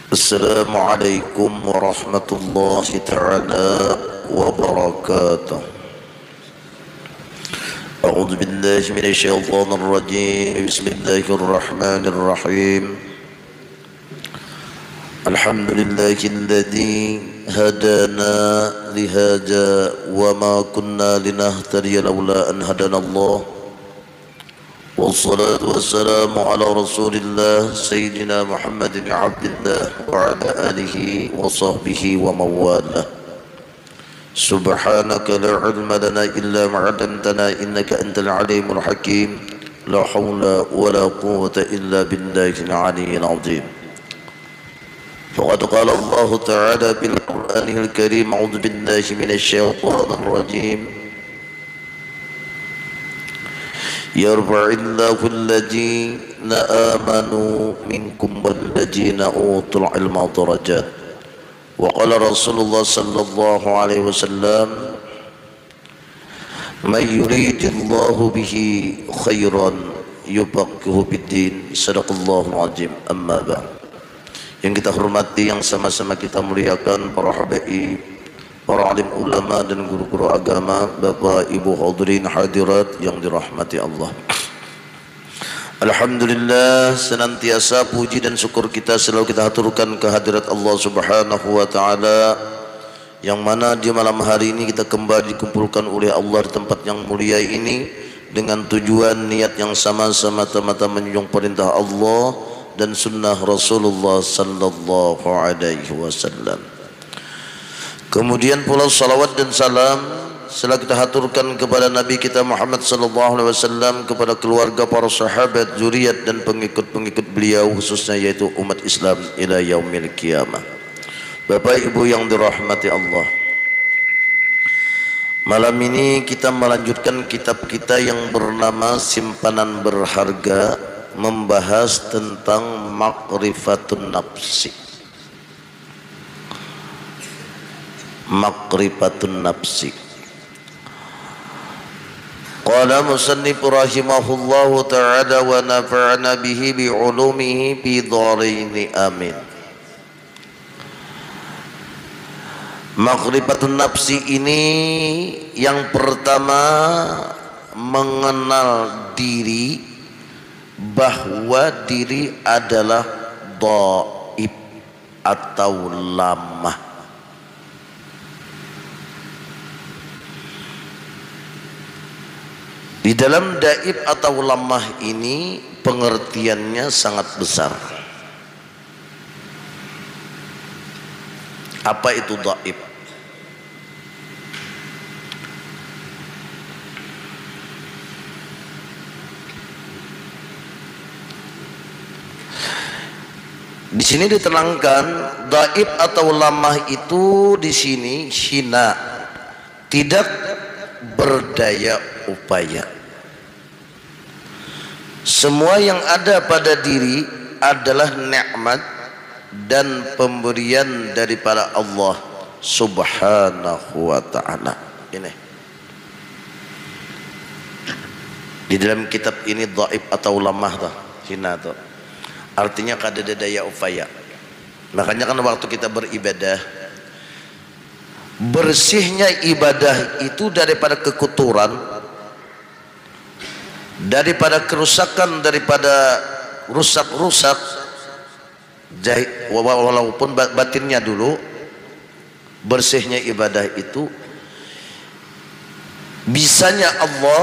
السلام عليكم ورحمة الله تعالى وبركاته. أعوذ بالله من الشيطان الرجيم. بسم الله الرحمن الرحيم. الحمد لله الذي هدانا لهذا وما كنا لنهتدي لولا أن هدانا الله، والصلاة والسلام على رسول الله سيدنا محمد بن عبد الله وعلى آله وصحبه ومن والاه. سبحانك لا علم لنا إلا ما علمتنا إنك أنت العليم الحكيم. لا حول ولا قوة إلا بالله العلي العظيم. فقد قال الله تعالى بالقرآن الكريم: أعوذ بالله من الشيطان الرجيم. يرفع الله الذين آمنوا منكم والذين أوتوا العلم درجات. وقال رسول الله صلى الله عليه وسلم: من يريد الله به خيرا يفقهه بالدين. صدق الله العظيم. أما بعد. Yang kita hormati, yang sama-sama kita muliakan para habaib, para alim ulama dan guru-guru agama, Bapak Ibu hadirin hadirat yang dirahmati Allah. Alhamdulillah, senantiasa puji dan syukur kita selalu kita haturkan kehadirat Allah Subhanahu wa taala, yang mana di malam hari ini kita kembali dikumpulkan oleh Allah di tempat yang mulia ini dengan tujuan niat yang sama, semata-mata menjunjung perintah Allah dan sunnah Rasulullah sallallahu alaihi wasallam. Kemudian pula salawat dan salam setelah kita haturkan kepada Nabi kita Muhammad sallallahu alaihi wasallam, kepada keluarga, para sahabat, zuriat dan pengikut-pengikut beliau, khususnya yaitu umat Islam ila yaumil qiyamah. Bapak Ibu yang dirahmati Allah, malam ini kita melanjutkan kitab kita yang bernama Simpanan Berharga, membahas tentang makrifatun nafsi. Makrifatun nafsi. Qala musannif rahimahullahu ta'ala wa nafa'na bihi bi ulumihi fi dharaini amin. Makrifatun nafsi ini yang pertama mengenal diri, bahwa diri adalah dhaib atau lamah. Di dalam dhaib atau lamah ini pengertiannya sangat besar. Apa itu dhaib? Di sini diterangkan dhaib atau lamah itu di sini hina, tidak berdaya upaya. Semua yang ada pada diri adalah nikmat dan pemberian daripada Allah Subhanahu wa ta'ala. Ini di dalam kitab ini dhaib atau lamah tuh, hina tuh, artinya kada ada daya upaya. Makanya kan waktu kita beribadah, bersihnya ibadah itu daripada kekotoran, daripada kerusakan, daripada rusak-rusak, walaupun batinnya dulu. Bersihnya ibadah itu bisanya Allah,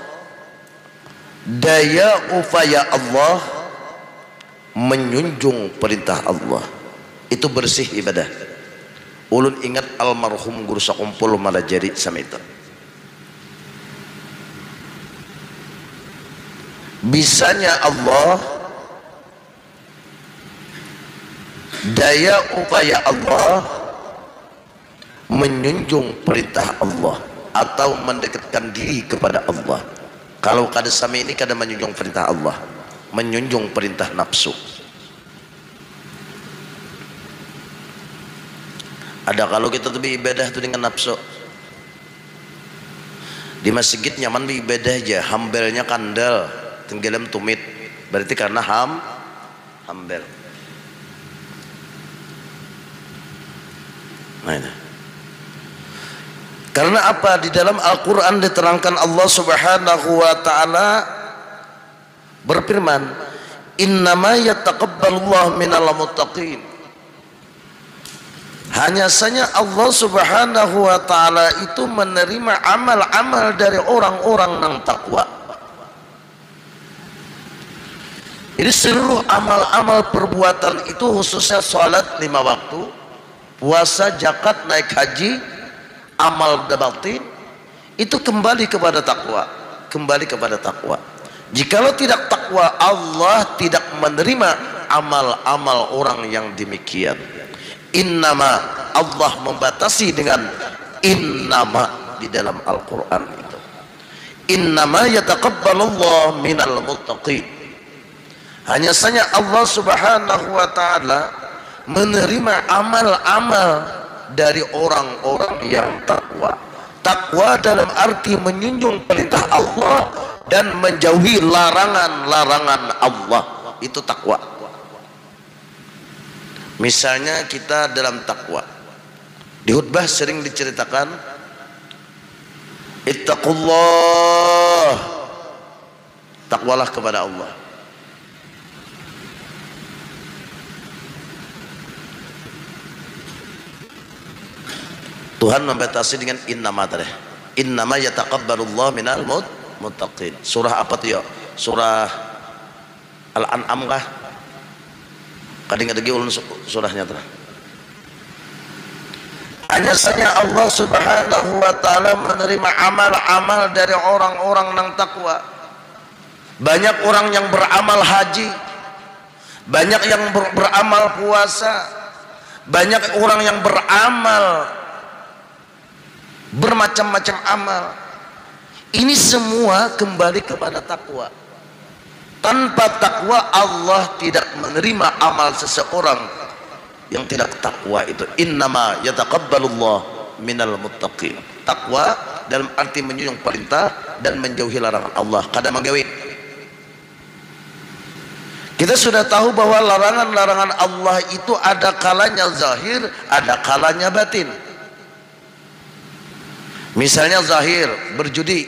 daya upaya Allah menjunjung perintah Allah, itu bersih ibadah. Ulun ingat almarhum guru sakumpul malajari samita, bisanya Allah, daya upaya Allah menjunjung perintah Allah atau mendekatkan diri kepada Allah. Kalau kada sama ini kada menjunjung perintah Allah, menjunjung perintah nafsu. Ada kalau kita tuh beribadah tuh dengan nafsu. Di masjid nyaman beribadah aja, hambelnya kandel, tenggelam tumit, berarti karena hambel. Nah, ini. Karena apa? Di dalam Al-Quran diterangkan Allah Subhanahu wa ta'ala berfirman, innama yataqabbalullahu minal muttaqin. Hanya saja Allah Subhanahu wa ta'ala itu menerima amal-amal dari orang-orang yang takwa. Jadi seluruh amal-amal perbuatan itu, khususnya sholat 5 waktu, puasa, zakat, naik haji, amal batin, itu kembali kepada takwa. Kembali kepada takwa. Jikalau tidak takwa, Allah tidak menerima amal-amal orang yang demikian. Innama, Allah membatasi dengan innama di dalam Al-Quran itu. Innama yataqabbalullahu minal muttaqin. Hanya saja Allah Subhanahu wa ta'ala menerima amal-amal dari orang-orang yang takwa. Takwa dalam arti menjunjung perintah Allah dan menjauhi larangan-larangan Allah. Itu takwa. Misalnya kita dalam takwa, di khutbah sering diceritakan, ittaqullah, takwalah kepada Allah. Tuhan membatasi dengan innama tadi. Innama yataqabbalullah minal muttaqin. Surah apa tuh ya? Surah Al-An'am kah? Kadang ada ulun surahnya tuh. Hanya saja Allah Subhanahu wa ta'ala menerima amal-amal dari orang-orang yang takwa. Banyak orang yang beramal haji, banyak yang beramal puasa, banyak orang yang beramal bermacam-macam amal. Ini semua kembali kepada takwa. Tanpa takwa Allah tidak menerima amal seseorang yang tidak takwa itu. Innama yataqabbalullah minal muttaqin. Takwa dalam arti menjunjung perintah dan menjauhi larangan Allah. Kada menggawe. Kita sudah tahu bahwa larangan-larangan Allah itu ada kalanya zahir, ada kalanya batin. Misalnya zahir, berjudi,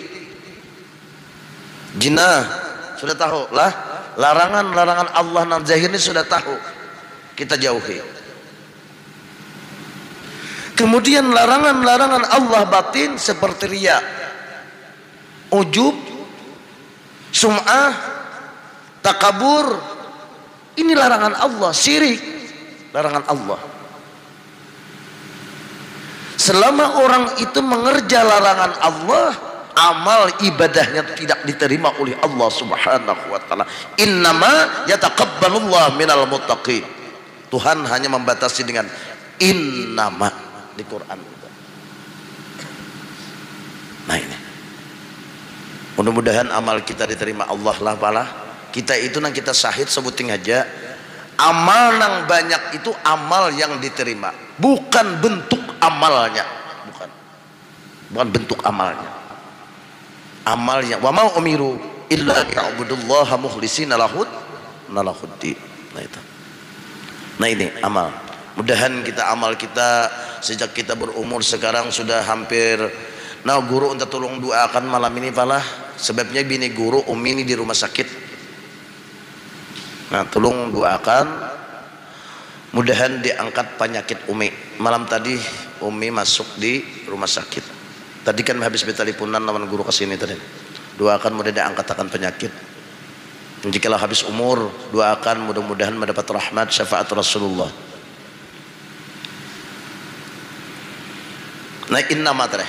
zina, sudah tahu lah. Larangan-larangan Allah nan zahir ini sudah tahu, kita jauhi. Kemudian larangan-larangan Allah batin seperti riya, ujub, sum'ah, takabur, ini larangan Allah. Syirik, larangan Allah. Selama orang itu mengerja larangan Allah, amal ibadahnya tidak diterima oleh Allah Subhanahu wa ta'ala. Innama yataqabbalullah minal muttaqin. Tuhan hanya membatasi dengan innama di Quran. Nah ini, mudah-mudahan amal kita diterima Allah lah pala. Kita itu nang kita syahid sebuting aja, amal nang banyak itu amal yang diterima, bukan bentuk amalnya, bukan bentuk amalnya. Amalnya wa ma umiru illa liya'budullaha mukhlishina lahuddin. Nah ini amal. Mudahan kita amal kita sejak kita berumur sekarang sudah hampir. Nah guru untuk tolong doakan malam ini pala, sebabnya bini guru Umi ini di rumah sakit. Nah tolong doakan, mudahan diangkat penyakit Umi. Malam tadi Umi masuk di rumah sakit. Tadi kan habis betalipunan lawan guru kesini tadi. Doakan mudah diangkat akan penyakit. Jikalau habis umur, doakan mudah-mudahan mendapat rahmat syafaat Rasulullah. Nah innama tadi.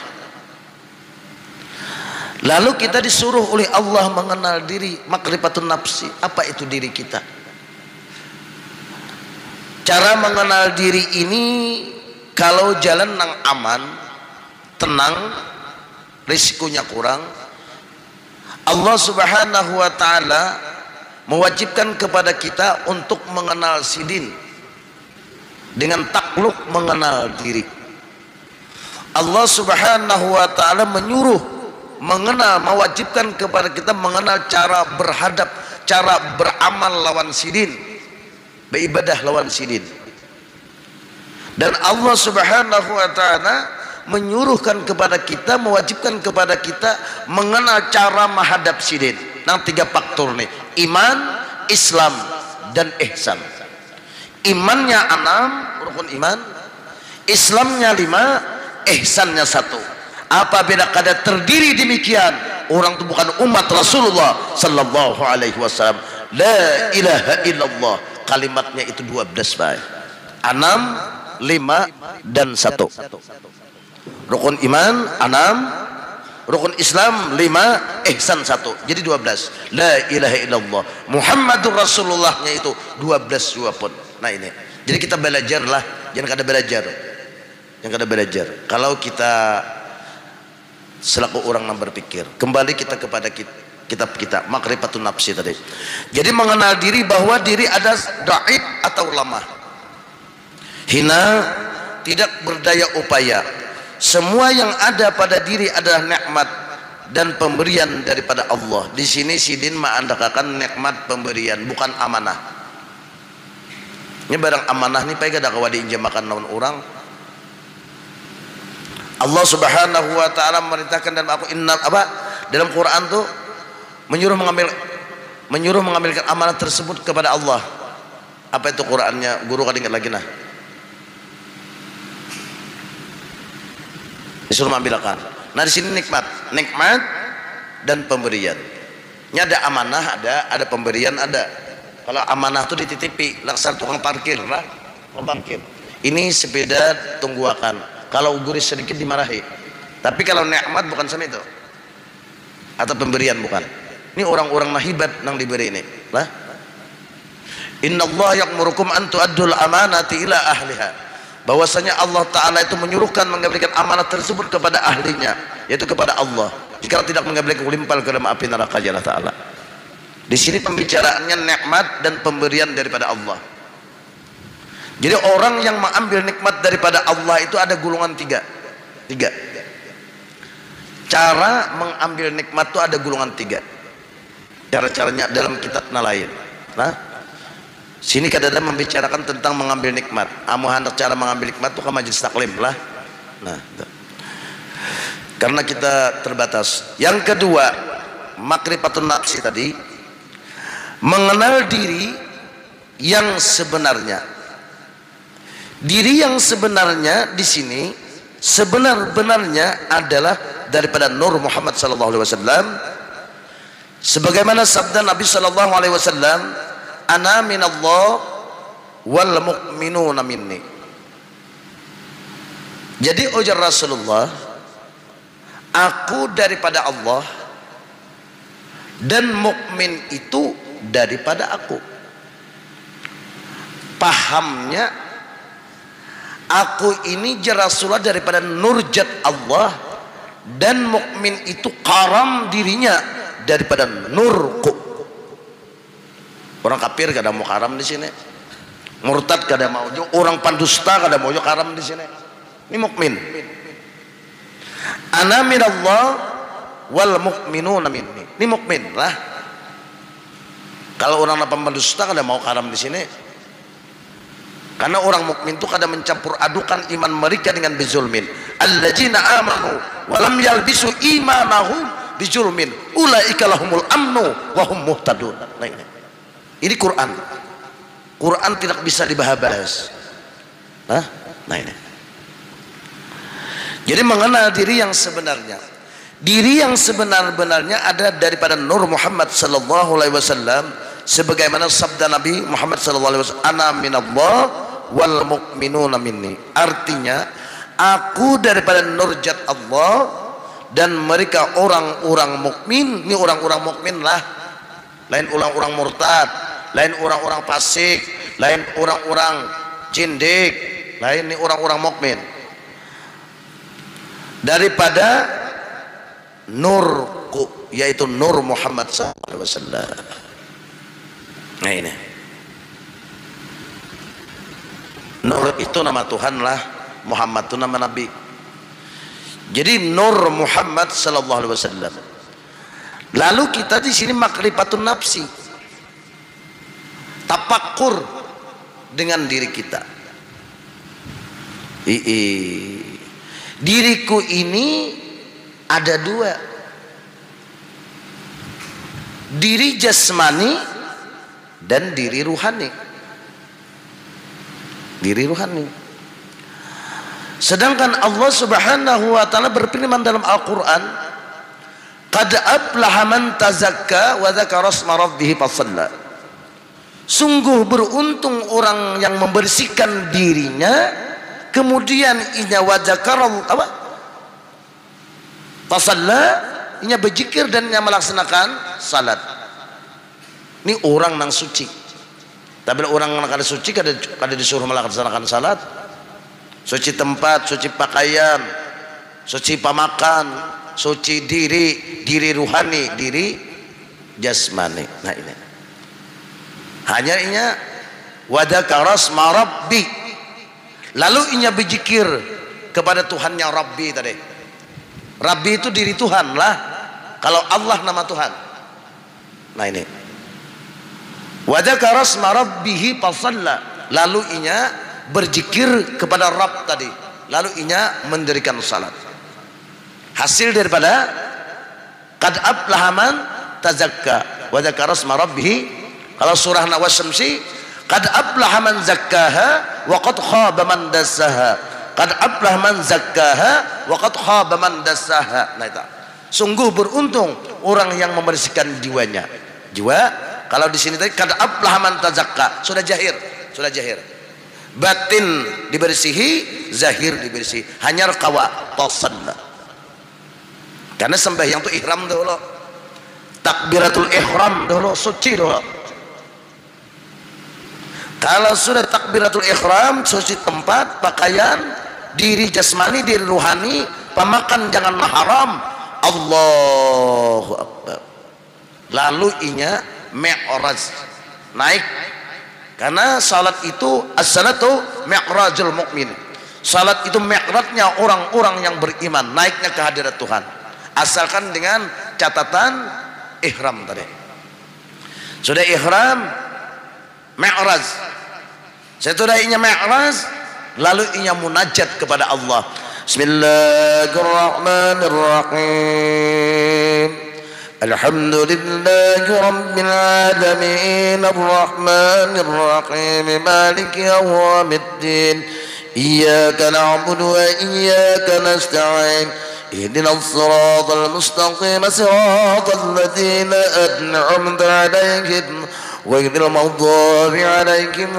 Lalu kita disuruh oleh Allah mengenal diri, makrifatun nafsi. Apa itu diri kita? Cara mengenal diri ini, kalau jalan nang aman, tenang, risikonya kurang, Allah Subhanahu wa ta'ala mewajibkan kepada kita untuk mengenal sidin dengan takluk mengenal diri. Allah Subhanahu wa ta'ala menyuruh mengenal, mewajibkan kepada kita mengenal cara berhadap, cara beramal lawan sidin, beribadah lawan sidin. Dan Allah Subhanahu wa taala menyuruhkan kepada kita, mewajibkan kepada kita mengenal cara menghadap sidin. Nah, 3 faktor nih: iman, Islam, dan ihsan. Imannya 6, rukun iman. Islamnya 5, ihsannya 1. Apabila kada terdiri demikian, orang itu bukan umat Rasulullah sallallahu alaihi wasallam. La ilaha illallah, kalimatnya itu 12 baik. 6, 5, dan 1. Rukun iman 6, rukun Islam 5, ihsan 1. Jadi 12. La ilaha illallah Muhammadur Rasulullahnya itu 12 juga pun. Nah ini. Jadi kita belajarlah, jangan kada belajar. Yang kada belajar. Kalau kita selaku orang yang berpikir, kembali kita kepada kitab kita Ma'rifatun Nafsi tadi. Jadi mengenal diri, bahwa diri ada dhaif atau lemah, hina, tidak berdaya upaya. Semua yang ada pada diri adalah nikmat dan pemberian daripada Allah. Di sini sidin mengandalkan nikmat pemberian, bukan amanah. Ini barang amanah nih pakai kada kawa diinjamakan naon orang. Allah Subhanahu wa taala memerintahkan dalam dalam Quran tuh menyuruh mengambilkan amanah tersebut kepada Allah. Apa itu Qurannya? Guru kada ingat lagi nah. Disuruh mengambilkan. Nah di sini nikmat dan pemberian. Ini ada amanah, ada pemberian, ada. Kalau amanah itu dititipi, laksana tukang parkir lah, parkir. Ini sepeda tungguakan. Kalau guris sedikit dimarahi. Tapi kalau nikmat bukan sama itu. Atau pemberian bukan. Ini orang-orang mahibat yang diberi ini. Lah. Inna Allah ya'murukum an tu'addul amanati ila ahliha. Bahwasanya Allah Ta'ala itu menyuruhkan mengembalikan amanah tersebut kepada ahlinya, yaitu kepada Allah. Jika tidak mengembalikan, limpal ke dalam api neraka Allah Ta'ala. Di sini pembicaraannya nikmat dan pemberian daripada Allah. Jadi orang yang mengambil nikmat daripada Allah itu ada golongan tiga. Cara mengambil nikmat itu ada golongan 3. Cara-caranya dalam kitab lain. Nah, sini kadang-kadang membicarakan tentang mengambil nikmat. Amu hendak cara mengambil nikmat itu ke majelis taklim lah. Nah, karena kita terbatas. Yang kedua, Ma'rifatun Nafsi tadi, mengenal diri yang sebenarnya. Diri yang sebenarnya di sini sebenar-benarnya adalah daripada Nur Muhammad sallallahu alaihi wasallam, sebagaimana sabda Nabi sallallahu alaihi wasallam, ana minallah wal mu'minuna minni. Jadi ujar Rasulullah, aku daripada Allah dan mukmin itu daripada aku. Pahamnya, aku ini Rasulullah daripada nurjat Allah, dan mukmin itu karam dirinya daripada nurku. Orang kafir kada mau karam di sini, murtad kada mau, orang pandusta kada mau karam di sini. Ini mukmin. Ana minallah wal mu'minuna minni. Ini mukmin lah. Kalau orang pandusta kada mau karam di sini. Karena orang mukmin itu kadang mencampur adukan iman mereka dengan bizulmin. Alladzina amanu wa lam yalbisu imanahum bizulmin ulaika lahumul amnu wa hum muhtadun. Nah, ini Quran. Quran tidak bisa dibahas. Nah ini. Jadi mengenal diri yang sebenarnya. Diri yang sebenar-benarnya ada daripada Nur Muhammad sallallahu alaihi wasallam, sebagaimana sabda Nabi Muhammad sallallahu alaihi wasallam, ana minallah wal mu'minuna minni. Artinya, aku daripada nurjat Allah dan mereka orang-orang mukmin. Ini orang-orang mukmin lah, lain orang-orang murtad, lain orang-orang fasik, lain orang-orang cindik, lain ini orang-orang mukmin daripada nurku, yaitu Nur Muhammad sallallahu alaihi wasallam. Nah ini Nur itu nama Tuhan lah, Muhammad itu nama Nabi. Jadi Nur Muhammad sallallahu alaihi wasallam. Lalu kita di sini Ma'rifatun Nafsi, tafakur dengan diri kita. Diriku ini ada dua, diri jasmani dan diri ruhani. Diri ruhani. Sedangkan Allah Subhanahu wa taala berfirman dalam Al-Qur'an, qad aflaha man tazakka wa dzakara asma rabbih fasalla. Sungguh beruntung orang yang membersihkan dirinya, kemudian inya wa dzakara apa? Fasalla, inya berzikir dan inya melaksanakan salat. Ini orang nang suci. Tapi orang nang kada suci kada disuruh melaksanakan salat. Suci tempat, suci pakaian, suci pamakan, suci diri ruhani, diri jasmani. Nah ini hanya inya wadakara asma rabbi, lalu inya berzikir kepada Tuhan yang Rabbi tadi. Rabbi itu diri Tuhan lah, kalau Allah nama Tuhan. Nah ini wadakara asma rabbihi fasalla, lalu inya berzikir kepada Rabb tadi, lalu inya mendirikan salat. Hasil daripada qad aflaha man tazakka wa dzakara asma rabbih. Kalau surah Nawas-Syamsi, qad aflaha man zakkaha wa qad khaba man dassaha. Qad aflaha man zakkaha wa qad khaba man dassaha. Nah itu. Sungguh beruntung orang yang membersihkan jiwanya. Jiwa, kalau di sini tadi qad aflaha man tazakka, sudah jahir. Batin dibersihi, zahir dibersihi. Hanya qawa tasanna. Karena sembahyang itu ihram dulu, takbiratul ihram dulu, suci dulu. Kalau sudah takbiratul ihram, suci tempat, pakaian, diri jasmani, diri ruhani, pemakan jangan haram, Allahu Akbar. Lalu inya mi'raj, naik. Karena salat itu as-salatu mi'rajul mukmin. Salat itu mi'rajnya orang-orang yang beriman, naiknya ke hadirat Tuhan. Asalkan dengan catatan ihram tadi. Sudah ihram, mi'raj. Setelah inya mi'raj, lalu inya munajat kepada Allah. Bismillahirrahmanirrahim. Alhamdulillahi rabbil alamin, arrahmanir rahim, maliki yawmiddin, iyyaka na'budu wa iyyaka nasta'in, ihdinas siratal mustaqim, siratal ladzina an'amta 'alaihim ghairil maghdubi 'alaihim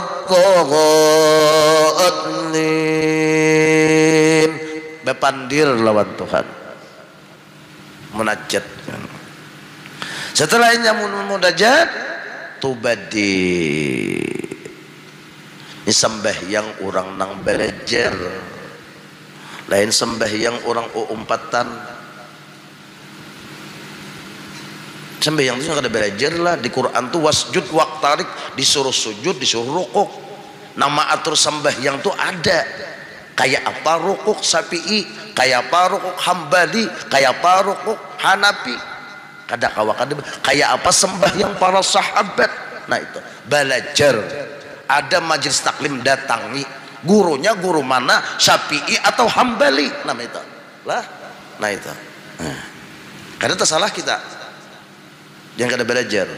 waladdallin. Bepandir lawan Tuhan, munajat. Setelah ini munajat, tubadi. Ini sembahyang orang nang belajar, lain sembahyang orang umpatan. Sembahyang itu kada belajar lah. Di Quran tuh wasjud waqtarik, disuruh sujud, disuruh rukuk. Nama atur sembahyang tuh ada. Kayak apa rukuk Syafi'i, kayak apa rukuk Hambali, kayak apa rukuk Hanafi. Kada kayak apa sembahyang para sahabat. Nah itu belajar. Ada majelis taklim datangi, gurunya guru mana, Syafi'i atau Hambali, nama itu lah. Nah itu kada tersalah kita yang kada belajar.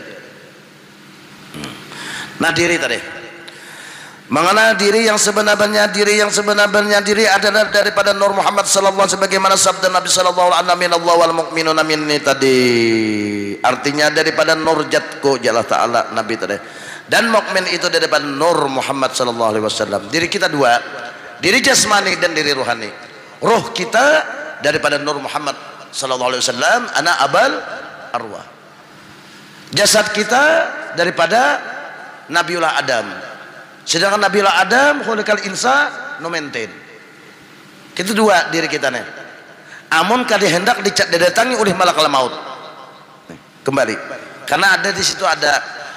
Nah diri tadi mengenal diri yang sebenarnya, diri adalah daripada Nur Muhammad sallallahu alaihi wasallam, sebagaimana sabda Nabi sallallahu alaihi wasallam, Allah wal mu'minuna minni tadi. Artinya daripada nur jatku jalla ta'ala Nabi tadi. Dan mukmin itu daripada Nur Muhammad sallallahu alaihi wasallam. Diri kita dua, diri jasmani dan diri ruhani. Roh kita daripada Nur Muhammad sallallahu alaihi wasallam, ana abal arwah. Jasad kita daripada Nabiullah Adam. Sedangkan Nabiullah Adam khuliqal insa no maintain. Kita dua diri kita nih. Amun kadi hendak didatangi oleh malakal maut. Kembali. Karena ada di situ ada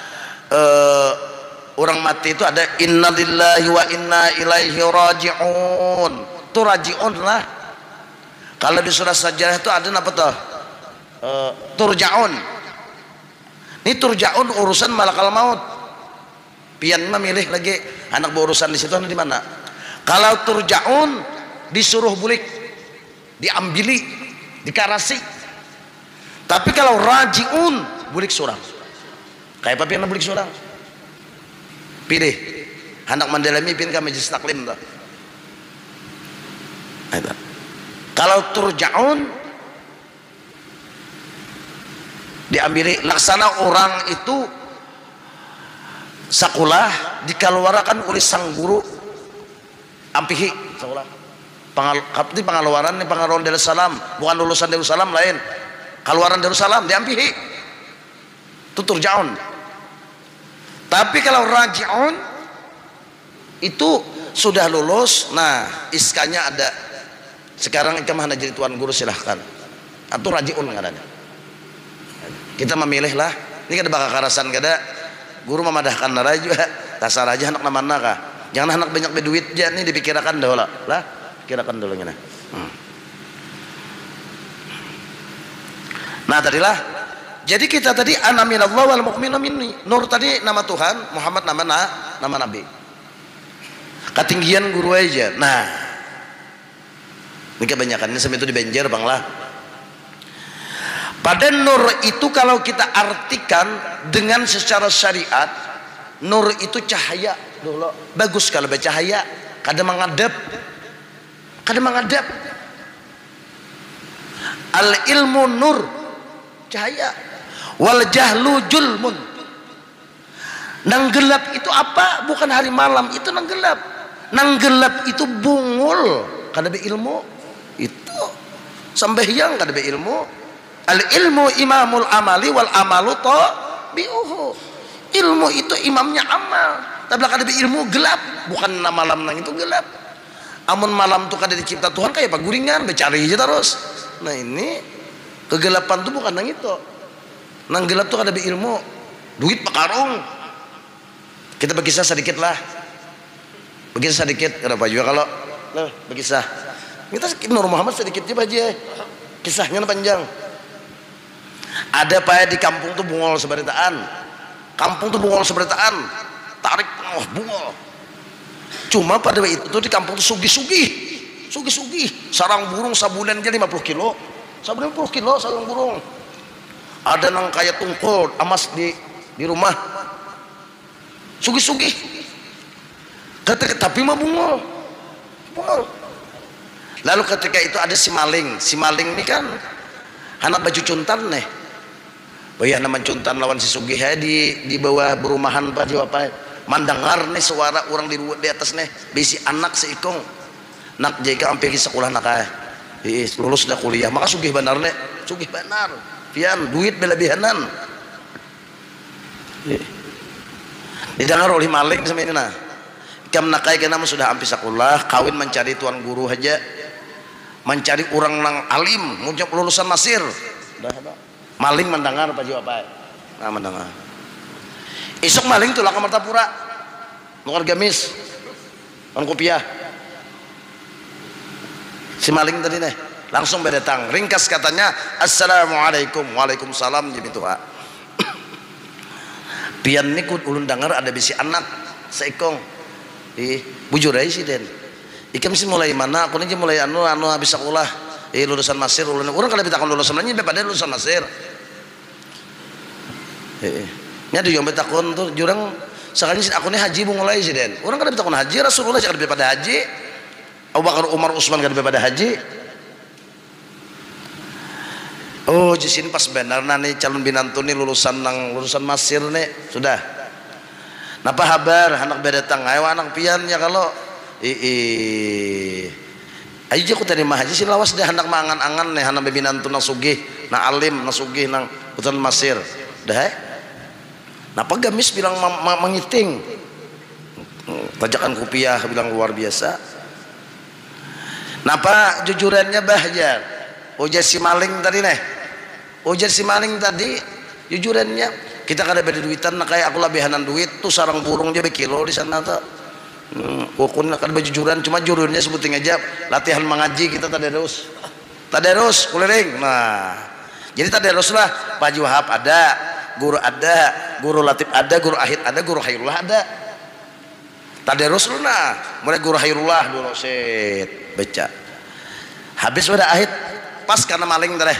orang mati itu ada innalillahi wa inna ilaihi raji'un. Itu raji'un lah. Kalau di surah Sajadah itu ada apa tuh? Turja'un. Ini turja'un urusan malakal maut. Pian memilih lagi anak berurusan di situ di mana. Kalau turja'un disuruh bulik, diambili, dikarasi. Tapi kalau raji'un bulik surang. Kayak papi yang bulik surang. Pilih. Hendak mendalami pin ka majelis taklim tuh. Kalau turja'un diambili, laksana orang itu sekolah dikeluarkan oleh sang guru ampihi sekolah pengeluaran ini pengeluaran Darussalam, bukan lulusan Darussalam lain, keluaran Darussalam diampihi itu turja'un. Tapi kalau raji'un itu sudah lulus, nah iskanya ada, sekarang ikam hanya jadi tuan guru silahkan, atau raji'un nggak ada. Kita memilih lah, ini kada bakal karasan kada guru memadahkan nara juga tasar aja anak namana kah, jangan anak banyak berduit aja nih dipikirkan dulu lah, pikirkan dulu gini. Nah tadilah, jadi kita tadi ana minallah wal mu'minu minni, Nur tadi nama Tuhan, Muhammad nama Nabi, ketinggian guru aja. Nah ini kebanyakan ini sampai itu di Banjar bang lah. Pada nur itu kalau kita artikan dengan secara syariat, nur itu cahaya. Dulu bagus kalau bercahaya, kadang menghadap, al ilmu nur, cahaya, wal jahlu julmun. Nang gelap itu apa? Bukan hari malam, itu nang gelap. Nang gelap itu bungul, kada be ilmu. Itu sambahyang kada be ilmu. Al ilmu imamul amali wal amalu tabi'uhu. Ilmu itu imamnya amal. Tapi kada be ilmu gelap, bukan malam nang itu gelap. Amun malam tuh kada dicipta Tuhan kayak paguringan, becari aja terus. Nah ini kegelapan tuh bukan nang itu. Nang gelap tuh kada be ilmu. Duit pakarung. Kita berkisah sedikit lah. Berkisah sedikit, kenapa juga kalau berkisah. Kita Nur Muhammad sedikit aja aja. Kisahnya panjang. Ada pak di kampung tuh bungol seberitaan, tarik bungol. Cuma pada waktu itu di kampung tuh sugih, sarang burung sabulan aja 50 kilo, sarang burung. Ada nang kayak tungkol amas di rumah, sugih. Tapi mah bungol. Lalu ketika itu ada si maling ini kan anak baju cuntan nih. Bayah nama cuntan lawan si sugih di bawah berumahan pak apa mandangar nih suara orang di atas nih bisi anak seikong nak jika hampir sekolah nak lulus dah kuliah maka sugih benar pian duit belebihanan didengar oleh maling sama ini nah kam nakai kena sudah hampir sekolah kawin mencari tuan guru aja, mencari orang nang alim muncul lulusan Masir maling mendengar apa jawab nah mendengar isok maling tuh lah ke Martapura nukar gamis kan kopiah si maling tadi nih langsung berdatang ringkas katanya assalamualaikum, waalaikumsalam jadi tuh pian ini ulun dengar ada bisi anak seikong bujur aja sih den ikam sih mulai mana aku nih mulai anu habis sekolah lulusan Masir orang kalau kita lulusan lainnya daripada lulusan Masir nya di yombet takon tuh jurang sekali aku nih haji mulai sih den orang kalau kita haji Rasulullah jangan daripada haji Abu Bakar Umar Utsman kan daripada haji oh di sini pas benar nih calon binantu nih lulusan Masir nih sudah napa habar anak berdatang ayo anak pian ya kalau ayo aku tadi mah haji sih lawas deh anak mangan-angan nih anak binantu nang sugih nang alim nang sugih nang putra Masir dah napa gamis bilang mengiting tajakan kopiah bilang luar biasa napa jujurannya bahjar ujar si maling tadi jujurannya kita kada beda duitan nah kayak aku lebihanan duit tuh sarang burung aja bekilo di sana tuh ukun kada berjujuran cuma jurunnya sebuting aja latihan mengaji kita tadarus kulering nah jadi tadarus lah Pak Wahab ada guru Latif ada, guru Ahid ada, guru Hayrullah ada. tadarus luna mulai guru hayrullah dulu set baca habis udah ahit pas karena maling teh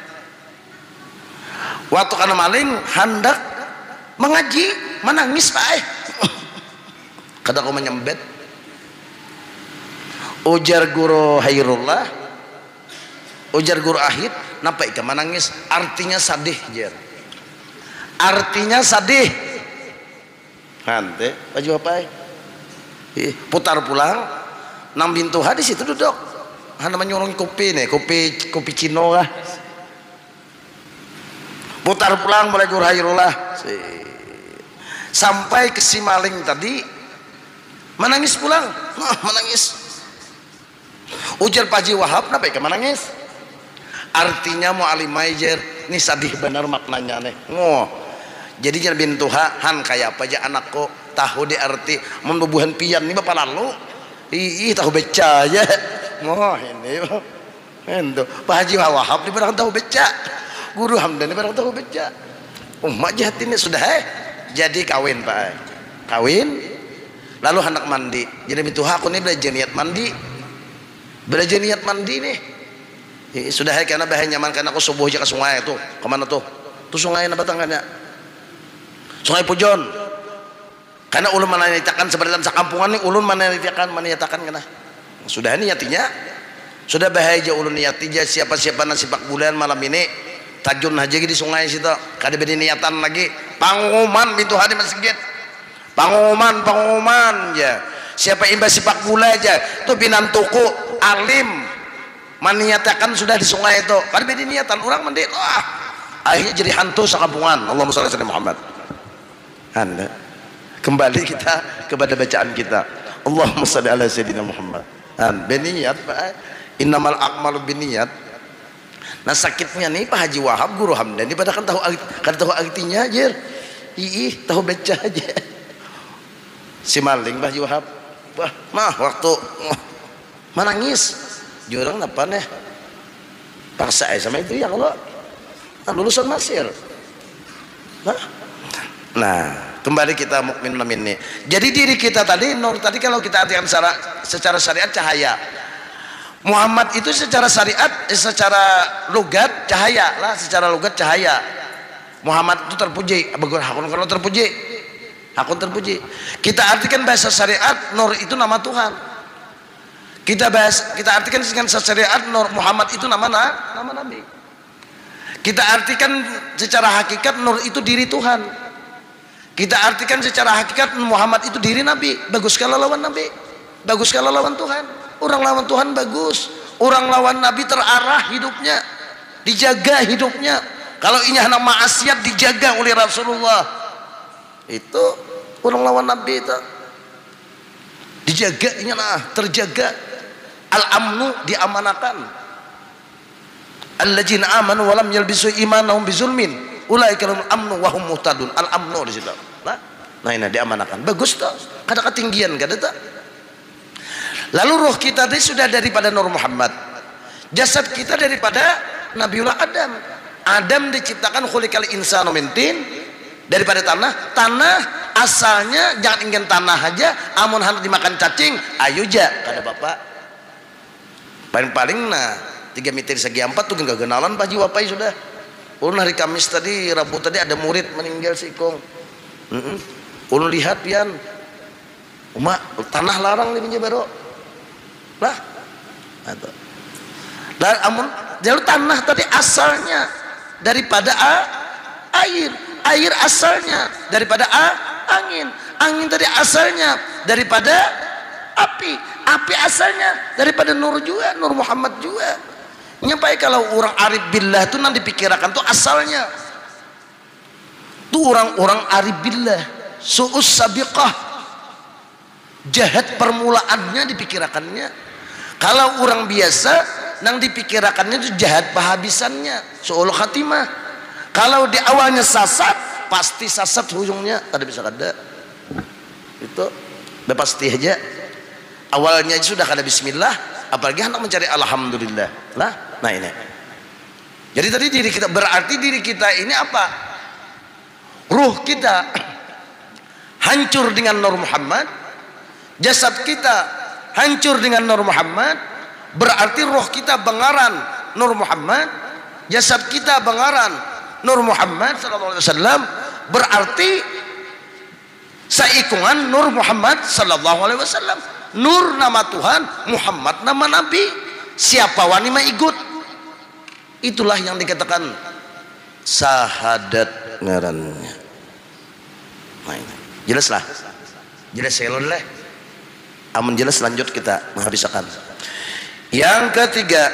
waktu karena maling hendak mengaji menangis pak kada kau menyembet ujar guru hayrullah ujar guru ahit nampak ikan menangis artinya sadih jer artinya sadih nanti baju apa putar pulang nang bintu hadis itu duduk hanya menyurung kopi nih kopi Cino lah putar pulang mulai guru hayrullah sampai ke si maling tadi menangis pulang menangis ujar Pak Haji Wahab kenapa ikan menangis artinya mau alimaijer ini sadih benar maknanya nih jadi jangan bintu han kayak apa aja anakku tahu di arti membubuhan pian ini bapak lalu tahu beca aja ini itu Pak Haji Wahab di barang tahu beca guru Hamdan di barang tahu beca umat jahat ini sudah jadi kawin pak kawin lalu anak mandi jadi bintu aku ini belajar niat mandi nih sudah karena bahan nyaman karena aku subuh aja ke sungai tuh kemana tuh sungai apa tangannya Sungai Pujon karena ulun menanyakan sebenarnya sakampungan nih ulun menanyakan kena sudah niatinya sudah bahaya ulun niatinya siapa-siapa nasipak bulan malam ini tajun aja di sungai situ kada beda niatan lagi pangumuman pintu hari masjid pangumuman ya siapa imbas sipak bola aja tuh binantuku alim maniatakan sudah di sungai itu kada beda niatan orang mandi akhirnya jadi hantu sakampungan Allahumma shalli ala Muhammad. Anda kembali kita kepada bacaan kita Allahumma shalli ala sayyidina Muhammad beniyat pak innamal a'malu biniyat. Nah sakitnya nih Pak Haji Wahab guru Hamdan pada kan tahu artinya aja tahu baca aja si maling Pak Haji Wahab waktu menangis jurang apa nih paksa sama itu ya kalau lulusan Masir nah kembali kita mukmin ini jadi diri kita tadi tadi kalau kita artikan secara syariat cahaya Muhammad itu secara syariat secara logat cahaya lah secara logat cahaya Muhammad itu terpuji kalau terpuji kita artikan bahasa syariat nur itu nama Tuhan kita artikan dengan syariat nur Muhammad itu nama Nabi kita artikan secara hakikat nur itu diri Tuhan kita artikan secara hakikat Muhammad itu diri Nabi bagus kalau lawan Nabi bagus kalau lawan Tuhan orang lawan Tuhan bagus orang lawan Nabi terarah hidupnya dijaga hidupnya kalau ini anak maksiat dijaga oleh Rasulullah itu orang lawan Nabi itu dijaga terjaga al-amnu diamanakan alladzina amanu walam yalbisu imanahum bizulmin ulaika lahum amnu wa hum muhtadun al-amnu di situ nah ini diamanakan bagus tuh kada ketinggian kada tuh lalu roh kita tadi sudah daripada Nur Muhammad jasad kita daripada Nabiullah Adam diciptakan khuliqal insanu min tin daripada tanah asalnya jangan ingin tanah aja amun harus dimakan cacing ayo ja kada bapak paling 3 meter segi 4 tuh gak kenalan Pak Haji Wapai sudah ulun hari Kamis tadi Rabu tadi ada murid meninggal si Ikong ulun lihat pian tanah larang di Pinjabaro lah dan amun jalur tanah tadi asalnya daripada air asalnya daripada angin tadi asalnya daripada api asalnya daripada nur juga Nur Muhammad juga nyampai kalau orang arif billah itu nanti dipikirkan tuh asalnya tuh orang-orang arif billah su'us sabiqah jahat permulaannya dipikirkannya kalau orang biasa nang dipikirkannya itu jahat penghabisannya su'ul khatimah kalau di awalnya sasat pasti sasat ujungnya ada bisa kada itu udah pasti aja awalnya sudah kada bismillah apalagi hendak mencari alhamdulillah lah nah ini jadi tadi diri kita berarti diri kita ini apa ruh kita hancur dengan Nur Muhammad jasad kita hancur dengan Nur Muhammad, berarti roh kita bengaran Nur Muhammad, jasad kita bengaran Nur Muhammad sallallahu alaihi wasallam, berarti saikungan Nur Muhammad sallallahu alaihi wasallam. Nur nama Tuhan, Muhammad nama Nabi. Siapa wani mah ikut. Itulah yang dikatakan sahadat ngarannya. Nah, jelas lah. Jelas selon lah. Amun jelas lanjut kita menghabiskan. Yang ketiga,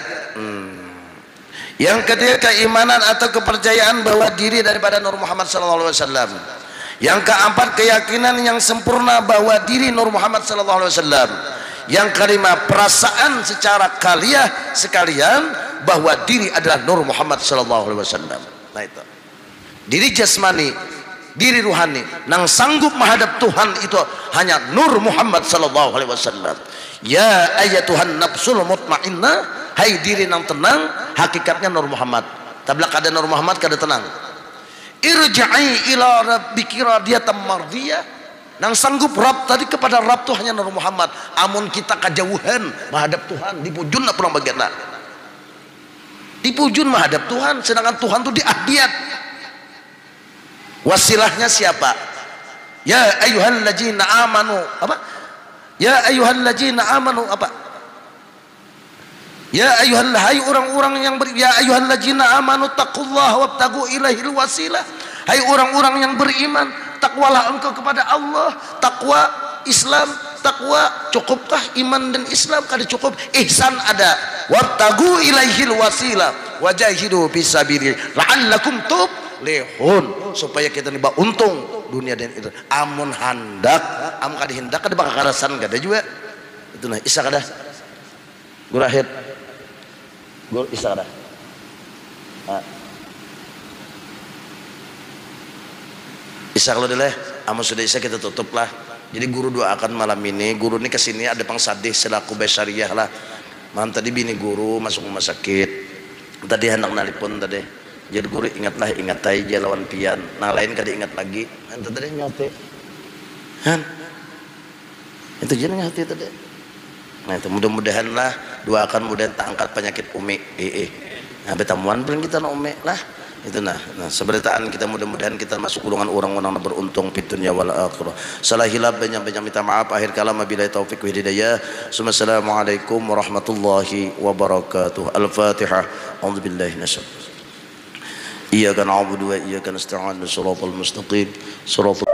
keimanan atau kepercayaan bahwa diri daripada Nur Muhammad sallallahu alaihi wasallam. Yang keempat, keyakinan yang sempurna bahwa diri Nur Muhammad sallallahu alaihi wasallam. Yang kelima, perasaan secara kaliah sekalian bahwa diri adalah Nur Muhammad sallallahu alaihi wasallam. Nah itu. Diri jasmani, diri ruhani nang sanggup menghadap Tuhan itu hanya Nur Muhammad sallallahu alaihi wasallam. Ya ayatuhan nafsul mutmainnah, hai diri nang tenang, hakikatnya Nur Muhammad. Tablak ada Nur Muhammad kada tenang. Irja'i ila rabbiki radiyatan mardiyah, nang sanggup Rabb tadi kepada Rabb tuh hanya Nur Muhammad. Amun kita kejauhan menghadap Tuhan, dipujun nak pulang bagian nak. Dipujun menghadap Tuhan, sedangkan Tuhan tuh di ahdiyat. Wasilahnya siapa? Ya ayyuhalladzina amanu apa? Ya ayyuhalladzina amanu apa? Ya hai orang-orang yang ya ayyuhalladzina amanu taqullaha wabtagu ilaihil wasilah. Hai orang-orang yang beriman, takwalah engkau kepada Allah. Takwa Islam, takwa cukupkah iman dan Islam? Kada cukup, ihsan ada. Wabtagu ilaihil wasilah wajahidu fisabilillah la'allakum tuflihun, supaya kita niba untung dunia dan akhirat. Amun handak, amun kada hendak kada bakal karasan kada juga. Itu nah isa kada. Gurahid. Gol isa kada. Isa kalau deh, amun sudah isa kita tutup lah. Jadi guru doakan malam ini. Guru ini kesini ada pangsadih selaku basyariah lah. Malam tadi bini guru masuk rumah sakit. Tadi hendak nalipun tadi. Jadi guru ingatlah, ingat aja lawan pian. Nah lain kada ingat lagi. Ente tadi nyote. Han. Itu jadi nyote tadi. Nah itu mudah-mudahan lah doakan mudah tak angkat penyakit umi. Nah betamuan paling kita na umi lah. Itu nah seberitaan kita mudah-mudahan kita masuk golongan orang-orang yang beruntung di dunia wal akhirah. Salah hilaf banyak-banyak minta maaf. Akhir kalam wabillahi taufik wa hidayah. Assalamualaikum warahmatullahi wabarakatuh. Al-Fatihah. A'udzubillahi minasyaitonir rajim. Iyyaka na'budu wa iyyaka nasta'in. Shiratal mustaqim. Shiratal